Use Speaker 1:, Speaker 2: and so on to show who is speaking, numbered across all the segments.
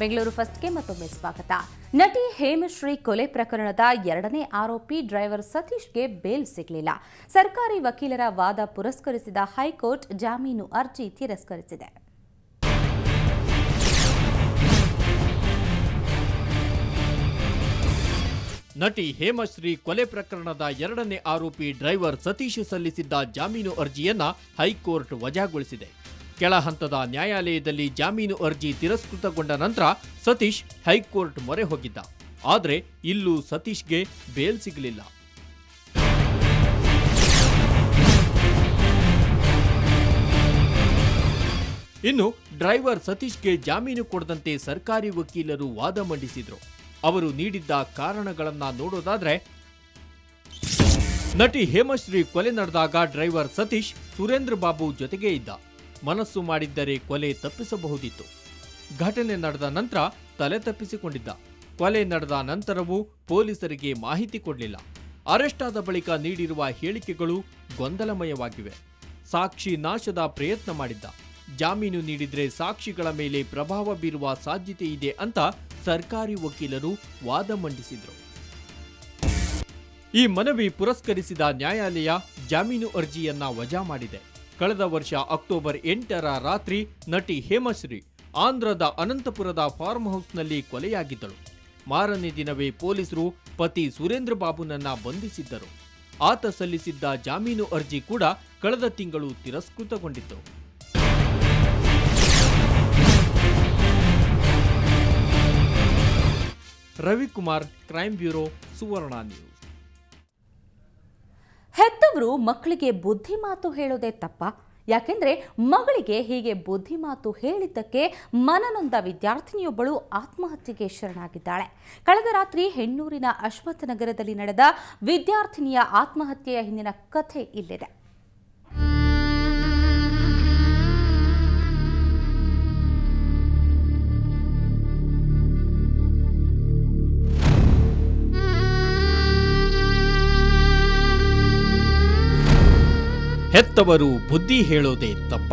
Speaker 1: ಬೆಂಗಳೂರು ಫಸ್ಟ್ಗೆ ಮತ್ತೊಮ್ಮೆ ಸ್ವಾಗತ. ನಟಿ ಹೇಮಶ್ರೀ ಕೊಲೆ ಪ್ರಕರಣದ ಎರಡನೇ ಆರೋಪಿ ಡ್ರೈವರ್ ಸತೀಶ್ಗೆ ಬೇಲ್ ಸಿಗಲಿಲ್ಲ. ಸರ್ಕಾರಿ ವಕೀಲರ ವಾದ ಪುರಸ್ಕರಿಸಿದ ಹೈಕೋರ್ಟ್ ಜಾಮೀನು ಅರ್ಜಿ ತಿರಸ್ಕರಿಸಿದೆ.
Speaker 2: ನಟಿ ಹೇಮಶ್ರೀ ಕೊಲೆ ಪ್ರಕರಣದ ಎರಡನೇ ಆರೋಪಿ ಡ್ರೈವರ್ ಸತೀಶ್ ಸಲ್ಲಿಸಿದ್ದ ಜಾಮೀನು ಅರ್ಜಿಯನ್ನ ಹೈಕೋರ್ಟ್ ವಜಾಗೊಳಿಸಿದೆ. ಕೆಳ ಹಂತದ ನ್ಯಾಯಾಲಯದಲ್ಲಿ ಜಾಮೀನು ಅರ್ಜಿ ತಿರಸ್ಕೃತಗೊಂಡ ನಂತರ ಸತೀಶ್ ಹೈಕೋರ್ಟ್ ಮೊರೆ ಹೋಗಿದ್ದ. ಆದರೆ ಇಲ್ಲೂ ಸತೀಶ್ಗೆ ಬೇಲ್ ಸಿಗಲಿಲ್ಲ. ಇನ್ನು ಡ್ರೈವರ್ ಸತೀಶ್ಗೆ ಜಾಮೀನು ಕೊಡದಂತೆ ಸರ್ಕಾರಿ ವಕೀಲರು ವಾದ ಮಂಡಿಸಿದ್ರು. ಅವರು ನೀಡಿದ್ದ ಕಾರಣಗಳನ್ನ ನೋಡೋದಾದ್ರೆ, ನಟಿ ಹೇಮಶ್ರೀ ಕೊಲೆ ನಡೆದಾಗ ಡ್ರೈವರ್ ಸತೀಶ್ ಸುರೇಂದ್ರ ಬಾಬು ಜೊತೆಗೇ ಇದ್ದ. ಮನಸ್ಸು ಮಾಡಿದ್ದರೆ ಕೊಲೆ ತಪ್ಪಿಸಬಹುದಿತ್ತು. ಘಟನೆ ನಡೆದ ನಂತರ ತಲೆ ತಪ್ಪಿಸಿಕೊಂಡಿದ್ದ. ಕೊಲೆ ನಡೆದ ನಂತರವೂ ಪೊಲೀಸರಿಗೆ ಮಾಹಿತಿ ಕೊಡಲಿಲ್ಲ. ಅರೆಸ್ಟ್ ಆದ ಬಳಿಕ ನೀಡಿರುವ ಹೇಳಿಕೆಗಳು ಗೊಂದಲಮಯವಾಗಿವೆ. ಸಾಕ್ಷಿ ನಾಶದ ಪ್ರಯತ್ನ ಮಾಡಿದ್ದ. ಜಾಮೀನು ನೀಡಿದ್ರೆ ಸಾಕ್ಷಿಗಳ ಮೇಲೆ ಪ್ರಭಾವ ಬೀರುವ ಸಾಧ್ಯತೆ ಇದೆ ಅಂತ ಸರ್ಕಾರಿ ವಕೀಲರು ವಾದ ಮಂಡಿಸಿದ್ರು. ಈ ಮನವಿ ಪುರಸ್ಕರಿಸಿದ ನ್ಯಾಯಾಲಯ ಜಾಮೀನು ಅರ್ಜಿಯನ್ನ ವಜಾ ಮಾಡಿದೆ. ಕಳೆದ ವರ್ಷ ಅಕ್ಟೋಬರ್ 8ರ ರಾತ್ರಿ ನಟಿ ಹೇಮಶ್ರೀ ಆಂಧ್ರದ ಅನಂತಪುರದ ಫಾರ್ಮ್ ಹೌಸ್ನಲ್ಲಿ ಕೊಲೆಯಾಗಿದ್ದಳು. ಮಾರನೇ ದಿನವೇ ಪೊಲೀಸರು ಪತಿ ಸುರೇಂದ್ರ ಬಾಬುನನ್ನ ಬಂಧಿಸಿದ್ದರು. ಆತ ಸಲ್ಲಿಸಿದ್ದ ಜಾಮೀನು ಅರ್ಜಿ ಕೂಡ ಕಳೆದ ತಿಂಗಳು ತಿರಸ್ಕೃತಗೊಂಡಿತ್ತು. Ravikumar, crime bureau, Suvarna news.
Speaker 1: ಹೆತ್ತವರು ಮಕ್ಕಳಿಗೆ ಬುದ್ಧಿ ಮಾತು ಹೇಳೋದೇ ತಪ್ಪ? ಯಾಕೆಂದ್ರೆ ಮಗಳಿಗೆ ಹೀಗೆ ಬುದ್ಧಿ ಮಾತು ಹೇಳಿದ್ದಕ್ಕೆ ಮನನೊಂದ ವಿದ್ಯಾರ್ಥಿನಿಯೊಬ್ಬಳು ಆತ್ಮಹತ್ಯೆಗೆ ಶರಣಾಗಿದ್ದಾಳೆ. ಕಳೆದ ರಾತ್ರಿ ಹೆಣ್ಣೂರಿನ ಅಶ್ವತ್ಥ ನಗರದಲ್ಲಿ ನಡೆದ ವಿದ್ಯಾರ್ಥಿನಿಯ ಆತ್ಮಹತ್ಯೆಯ ಹಿಂದಿನ ಕಥೆ ಇಲ್ಲಿದೆ.
Speaker 2: ಹೆತ್ತವರು ಬುದ್ಧಿ ಹೇಳೋದೇ ತಪ್ಪ?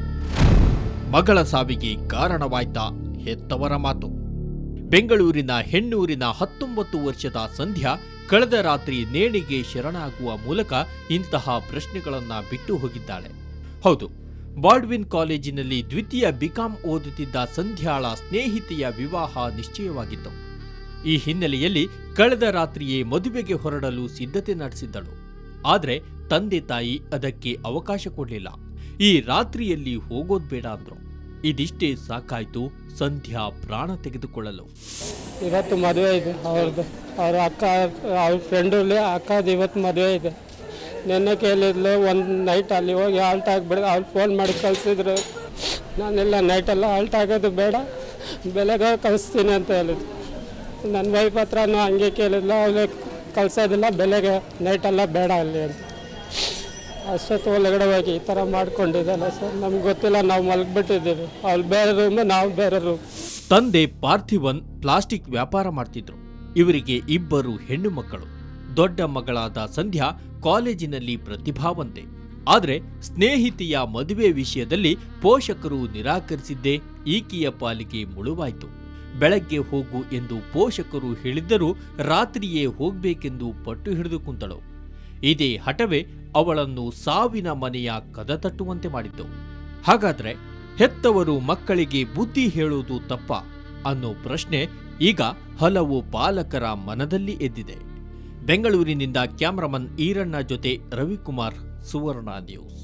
Speaker 2: ಮಗಳ ಸಾವಿಗೆ ಕಾರಣವಾಯ್ತಾ ಹೆತ್ತವರ ಮಾತು? ಬೆಂಗಳೂರಿನ ಹೆಣ್ಣೂರಿನ 19 ವರ್ಷದ ಸಂಧ್ಯಾ ಕಳೆದ ರಾತ್ರಿ ನೇಣಿಗೆ ಶರಣಾಗುವ ಮೂಲಕ ಇಂತಹ ಪ್ರಶ್ನೆಗಳನ್ನ ಬಿಟ್ಟು ಹೋಗಿದ್ದಾಳೆ. ಹೌದು, ಬಾಲ್ಡ್ವಿನ್ ಕಾಲೇಜಿನಲ್ಲಿ ದ್ವಿತೀಯ ಬಿಕಾಂ ಓದುತ್ತಿದ್ದ ಸಂಧ್ಯಾಳ ಸ್ನೇಹಿತೆಯ ವಿವಾಹ ನಿಶ್ಚಯವಾಗಿತ್ತು. ಈ ಹಿನ್ನೆಲೆಯಲ್ಲಿ ಕಳೆದ ರಾತ್ರಿಯೇ ಮದುವೆಗೆ ಹೊರಡಲು ಸಿದ್ಧತೆ ನಡೆಸಿದ್ದಳು. ಆದರೆ ತಂದೆ ತಾಯಿ ಅದಕ್ಕೆ ಅವಕಾಶ ಕೊಡಲಿಲ್ಲ. ಈ ರಾತ್ರಿಯಲ್ಲಿ ಹೋಗೋದ್ ಬೇಡ ಅಂದ್ರು. ಇದಿಷ್ಟೇ ಸಾಕಾಯ್ತು ಸಂಧ್ಯಾ ಪ್ರಾಣ ತೆಗೆದುಕೊಳ್ಳಲು.
Speaker 3: ಇವತ್ತು ಮದುವೆ ಇದೆ ಅವ್ರದ್ದು. ಅವ್ರ ಅಕ್ಕ, ಅವ್ರ ಫ್ರೆಂಡಲ್ಲಿ ಅಕ್ಕದು ಇವತ್ತು ಮದುವೆ ಇದೆ. ನೆನ್ನೆ ಕೇಳಿದ್ಲು, ಒಂದು ನೈಟ್ ಅಲ್ಲಿ ಹೋಗಿ ಆಲ್ಟ್ ಆಗಿಬಿಡ. ಅವ್ರು ಫೋನ್ ಮಾಡಿ ಕಳಿಸಿದ್ರು. ನಾನೆಲ್ಲ ನೈಟೆಲ್ಲ ಆಲ್ಟ್ ಆಗೋದು ಬೇಡ, ಬೆಳಗ್ಗೆ ಕಳಿಸ್ತೀನಿ ಅಂತ ಹೇಳಿದ್ರು. ನನ್ನ ವೈಫ್ ಹತ್ರನೂ ಹಂಗೆ ಕೇಳಿದ್ಲು, ಅವಳು ಕಳ್ಸೋದಿಲ್ಲ, ಬೆಳಗ್ಗೆ ನೈಟೆಲ್ಲ ಬೇಡ ಅಲ್ಲಿ ಅಂತ. ಅಷ್ಟೊತ್ತು ಒಳಗಡೆ ಹೋಗಿ ಈ ಥರ ಮಾಡ್ಕೊಂಡಿದ್ದಲ್ಲ ಸರ್, ನಮ್ಗೆ ಗೊತ್ತಿಲ್ಲ. ನಾವು ಮಲಗಿಬಿಟ್ಟಿದ್ದೀವಿ. ಅವ್ರು ಬೇರೆ ರೂಮು, ನಾವು ಬೇರೆ ರೂಮ್.
Speaker 2: ತಂದೆ ಪಾರ್ಥಿವನ್ ಪ್ಲಾಸ್ಟಿಕ್ ವ್ಯಾಪಾರ ಮಾಡ್ತಿದ್ರು. ಇವರಿಗೆ 2 ಹೆಣ್ಣು ಮಕ್ಕಳು. ದೊಡ್ಡ ಮಗಳಾದ ಸಂಧ್ಯಾ ಕಾಲೇಜಿನಲ್ಲಿ ಪ್ರತಿಭಾವಂತೆ. ಆದರೆ ಸ್ನೇಹಿತೆಯ ಮದುವೆ ವಿಷಯದಲ್ಲಿ ಪೋಷಕರು ನಿರಾಕರಿಸಿದ್ದೇ ಈಕೆಯ ಪಾಲಿಗೆ ಮುಳುವಾಯಿತು. ಬೆಳಗ್ಗೆ ಹೋಗು ಎಂದು ಪೋಷಕರು ಹೇಳಿದ್ದರೂ ರಾತ್ರಿಯೇ ಹೋಗ್ಬೇಕೆಂದು ಪಟ್ಟು ಹಿಡಿದು ಕುಂತಳು. ಇದೇ ಹಠವೇ ಅವಳನ್ನು ಸಾವಿನ ಮನೆಯ ಕದ ತಟ್ಟುವಂತೆ ಮಾಡಿತ್ತು. ಹಾಗಾದ್ರೆ ಹೆತ್ತವರು ಮಕ್ಕಳಿಗೆ ಬುದ್ಧಿ ಹೇಳುವುದು ತಪ್ಪ ಅನ್ನೋ ಪ್ರಶ್ನೆ ಈಗ ಹಲವು ಪಾಲಕರ ಮನದಲ್ಲಿ ಎದ್ದಿದೆ. ಬೆಂಗಳೂರಿನಿಂದ ಕ್ಯಾಮರಾಮನ್ ಈರಣ್ಣ ಜೊತೆ ರವಿಕುಮಾರ್, ಸುವರ್ಣ ನ್ಯೂಸ್.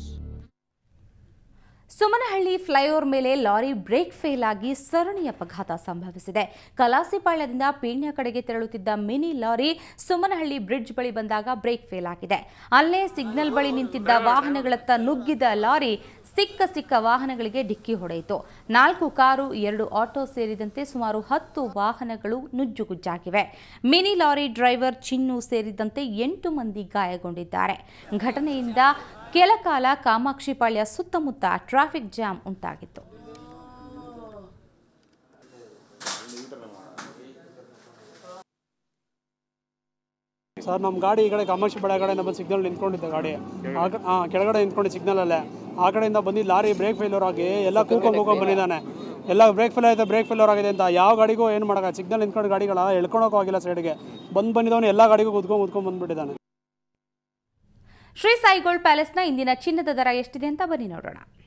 Speaker 1: ಸುಮನಹಳ್ಳಿ ಫ್ಲೈಓವರ್ ಮೇಲೆ ಲಾರಿ ಬ್ರೇಕ್ ಫೇಲ್ ಆಗಿ ಸರಣಿ ಅಪಘಾತ ಸಂಭವಿಸಿದೆ. ಕಲಾಸಿಪಾಳ್ಯದಿಂದ ಪೀಣ್ಯ ಕಡೆಗೆ ತೆರಳುತ್ತಿದ್ದ ಮಿನಿ ಲಾರಿ ಸುಮನಹಳ್ಳಿ ಬ್ರಿಡ್ಜ್ ಬಳಿ ಬಂದಾಗ ಬ್ರೇಕ್ ಫೇಲ್ ಆಗಿದೆ. ಅಲ್ಲೇ ಸಿಗ್ನಲ್ ಬಳಿ ನಿಂತಿದ್ದ ವಾಹನಗಳತ್ತ ನುಗ್ಗಿದ ಲಾರಿ ಸಿಕ್ಕ ವಾಹನಗಳಿಗೆ ಡಿಕ್ಕಿ ಹೊಡೆಯಿತು. 4 ಕಾರು, 2 ಆಟೋ ಸೇರಿದಂತೆ ಸುಮಾರು 10 ವಾಹನಗಳು ನುಜ್ಜುಗುಜ್ಜಾಗಿವೆ. ಮಿನಿ ಲಾರಿ ಡ್ರೈವರ್ ಚಿನ್ನು ಸೇರಿದಂತೆ 8 ಮಂದಿ ಗಾಯಗೊಂಡಿದ್ದಾರೆ. ಘಟನೆಯಿಂದ ಕೆಲಕಾಲ ಕಾಮಾಕ್ಷಿಪಾಳ್ಯ ಸುತ್ತಮುತ್ತ ಟ್ರಾಫಿಕ್ ಜಾಮ್ ಉಂಟಾಗಿತ್ತು.
Speaker 3: ಸರ್, ನಮ್ಮ ಗಾಡಿ ಈ ಕಡೆ ಕಾಮಾಕ್ಷಿಪಾಳ್ಯ ಕಡೆ ನಮ್ಮ ಸಿಗ್ನಲ್ ನಿಂತ್ಕೊಂಡಿದ್ದೆ. ಗಾಡಿ ಕೆಳಗಡೆ ನಿಂತ್ಕೊಂಡು ಸಿಗ್ನಲಲ್ಲೇ ಆ ಕಡೆಯಿಂದ ಬಂದಿದ್ದು ಲಾರಿ ಬ್ರೇಕ್ ಫೇಲ್ಯೂರ್ ಆಗಿ ಎಲ್ಲ ಕೂಕೊಂಡು ಬಂದಿದ್ದಾನೆ.
Speaker 4: ಎಲ್ಲ ಬ್ರೇಕ್ ಫೇಲ್ಯೂರ್ ಆಗಿದೆ ಅಂತ ಯಾವ ಗಾಡಿಗೂ ಏನು ಮಾಡೋಕ್ಕ ಸಿಗ್ನಲ್ ನಿಂತ್ಕೊಂಡು ಗಾಡಿಗಳ ಎಳ್ಕೊಳಕ್ಕೂ ಆಗಿಲ್ಲ ಸೈಡ್ಗೆ ಬಂದಿದ್ದವನು ಎಲ್ಲ ಗಾಡಿಗೂ ಕುದ್ಕೊಂಡು ಬಂದ್ಬಿಟ್ಟಿದ್ದಾನೆ.
Speaker 1: ಶ್ರೀ ಸಾಯಿ ಗೋಲ್ಡ್ ಪ್ಯಾಲೇಸ್ನ ಇಂದಿನ ಚಿನ್ನದ ದರ ಎಷ್ಟಿದೆ ಅಂತ ಬನ್ನಿ ನೋಡೋಣ.